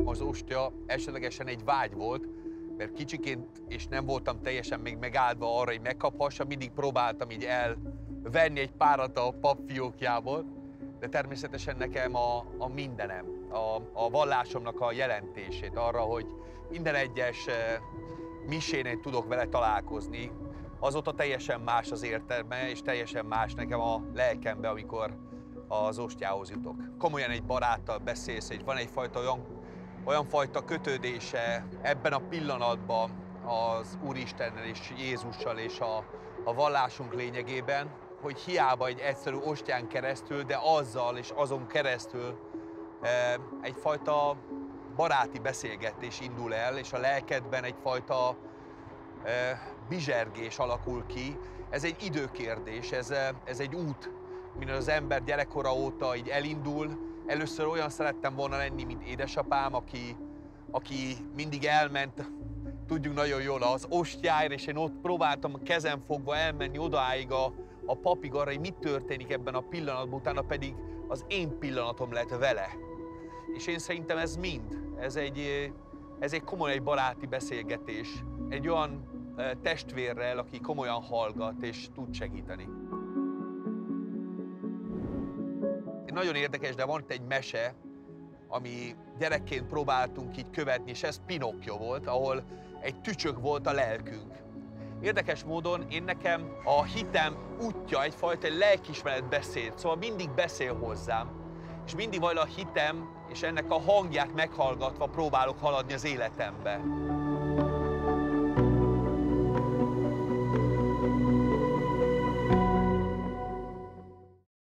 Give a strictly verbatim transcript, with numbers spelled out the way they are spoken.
az ostya esetlegesen egy vágy volt, mert kicsiként, és nem voltam teljesen még megáldva arra, hogy megkaphassam, mindig próbáltam így elvenni egy párat a papfiókjából, de természetesen nekem a, a mindenem, a, a vallásomnak a jelentését arra, hogy minden egyes misénél tudok vele találkozni, azóta teljesen más az értelme, és teljesen más nekem a lelkembe, amikor az ostyához jutok. Komolyan egy baráttal beszélsz, hogy van egyfajta olyan, olyan fajta kötődése ebben a pillanatban az Úristennel és Jézussal és a, a vallásunk lényegében, hogy hiába egy egyszerű ostyán keresztül, de azzal és azon keresztül e, egyfajta baráti beszélgetés indul el, és a lelkedben egyfajta e, bizsergés alakul ki. Ez egy időkérdés, ez, ez egy út, mint az ember gyerekkora óta így elindul. Először olyan szerettem volna lenni, mint édesapám, aki, aki mindig elment, tudjuk nagyon jól, az ostyáért, és én ott próbáltam kezem fogva elmenni odaáig a, a papig arra, hogy mit történik ebben a pillanatban, utána pedig az én pillanatom lett vele. És én szerintem ez mind, ez egy, ez egy komoly egy baráti beszélgetés, egy olyan testvérrel, aki komolyan hallgat és tud segíteni. Nagyon érdekes, de van itt egy mese, ami gyerekként próbáltunk így követni, és ez Pinocchio volt, ahol egy tücsök volt a lelkünk. Érdekes módon én nekem a hitem útja egyfajta egy lelkiismeret beszéd, szóval mindig beszél hozzám, és mindig valahogy a hitem és ennek a hangját meghallgatva próbálok haladni az életembe.